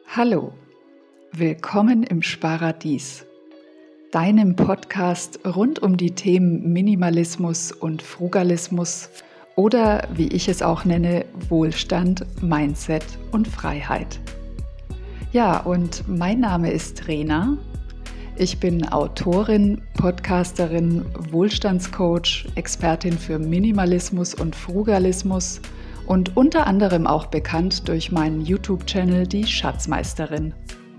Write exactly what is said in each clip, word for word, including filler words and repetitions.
Hallo, willkommen im Sparadies, deinem Podcast rund um die Themen Minimalismus und Frugalismus oder, wie ich es auch nenne, Wohlstand, Mindset und Freiheit. Ja, und mein Name ist Rena. Ich bin Autorin, Podcasterin, Wohlstandscoach, Expertin für Minimalismus und Frugalismus und unter anderem auch bekannt durch meinen YouTube-Channel Die Schatzmeisterin.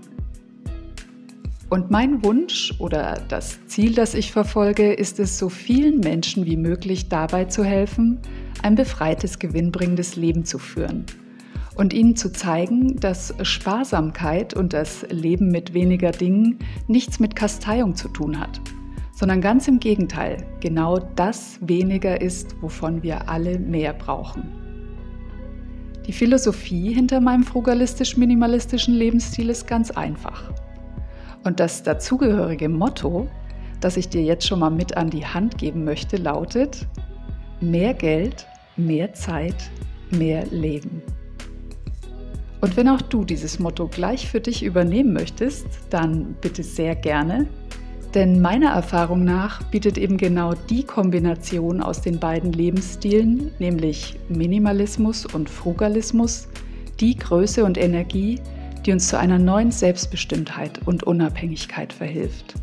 Und mein Wunsch oder das Ziel, das ich verfolge, ist es, so vielen Menschen wie möglich dabei zu helfen, ein befreites, gewinnbringendes Leben zu führen und ihnen zu zeigen, dass Sparsamkeit und das Leben mit weniger Dingen nichts mit Kasteiung zu tun hat, sondern ganz im Gegenteil, genau das weniger ist, wovon wir alle mehr brauchen. Die Philosophie hinter meinem frugalistisch-minimalistischen Lebensstil ist ganz einfach. Und das dazugehörige Motto, das ich dir jetzt schon mal mit an die Hand geben möchte, lautet: mehr Geld, mehr Zeit, mehr Leben. Und wenn auch du dieses Motto gleich für dich übernehmen möchtest, dann bitte sehr gerne, denn meiner Erfahrung nach bietet eben genau die Kombination aus den beiden Lebensstilen, nämlich Minimalismus und Frugalismus, die Größe und Energie, die uns zu einer neuen Selbstbestimmtheit und Unabhängigkeit verhilft.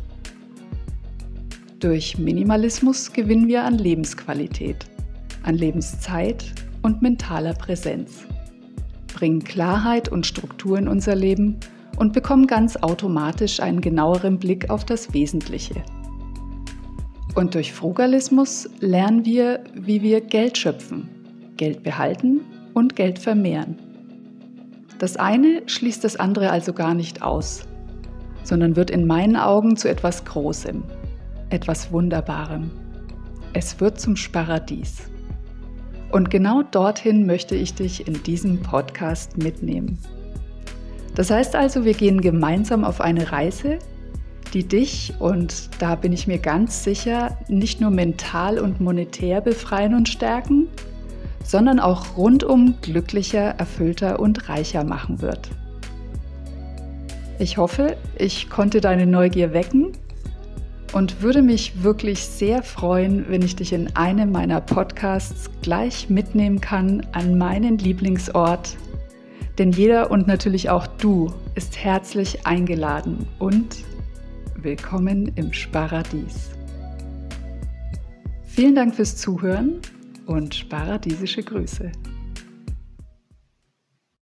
Durch Minimalismus gewinnen wir an Lebensqualität, an Lebenszeit und mentaler Präsenz, bringen Klarheit und Struktur in unser Leben und bekommen ganz automatisch einen genaueren Blick auf das Wesentliche. Und durch Frugalismus lernen wir, wie wir Geld schöpfen, Geld behalten und Geld vermehren. Das eine schließt das andere also gar nicht aus, sondern wird in meinen Augen zu etwas Großem, etwas Wunderbarem. Es wird zum Sparadies. Und genau dorthin möchte ich dich in diesem Podcast mitnehmen. Das heißt also, wir gehen gemeinsam auf eine Reise, die dich, und da bin ich mir ganz sicher, nicht nur mental und monetär befreien und stärken, sondern auch rundum glücklicher, erfüllter und reicher machen wird. Ich hoffe, ich konnte deine Neugier wecken und würde mich wirklich sehr freuen, wenn ich dich in einem meiner Podcasts gleich mitnehmen kann an meinen Lieblingsort. Denn jeder und natürlich auch du ist herzlich eingeladen und willkommen im Sparadies. Vielen Dank fürs Zuhören und sparadiesische Grüße.